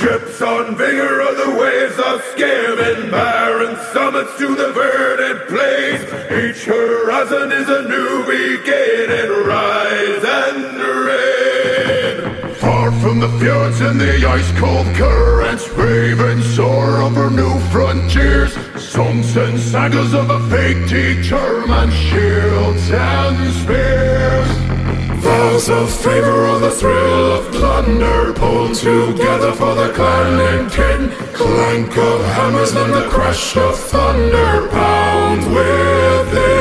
Ships on vigor of the waves of skimming, barren summits to the verdant plains. Each horizon is a new beginning, rise and reign. Far from the fjords and the ice-cold currents, raving soar over new frontiers. Songs and sagas of a fate determined, shields and spears. Vows of favor or the thrill of plunder, pulled together for the clan and kin. Clank of hammers, then the crash of thunder, pound within.